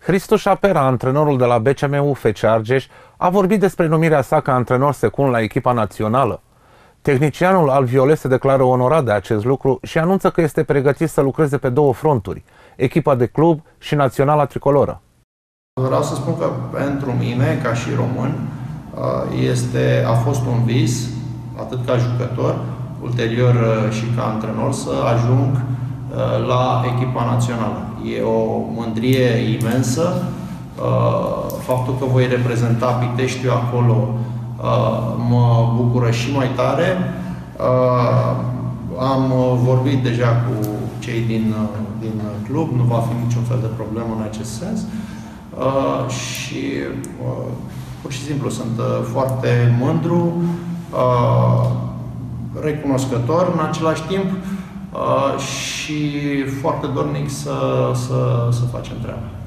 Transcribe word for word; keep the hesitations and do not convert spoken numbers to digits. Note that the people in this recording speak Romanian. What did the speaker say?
Cristu Șapera, antrenorul de la B C M U F C Argeș, a vorbit despre numirea sa ca antrenor secund la echipa națională. Tehnicianul alviolet se declară onorat de acest lucru și anunță că este pregătit să lucreze pe două fronturi, echipa de club și naționala tricoloră. Vreau să spun că pentru mine, ca și român, este, a fost un vis, atât ca jucător, ulterior și ca antrenor, să ajung la echipa națională. E o mândrie imensă. Faptul că voi reprezenta Piteștiul acolo mă bucură și mai tare. Am vorbit deja cu cei din, din club, nu va fi niciun fel de problemă în acest sens. Și pur și simplu sunt foarte mândru, recunoscător în același timp și foarte dornic să, să, să facem treaba.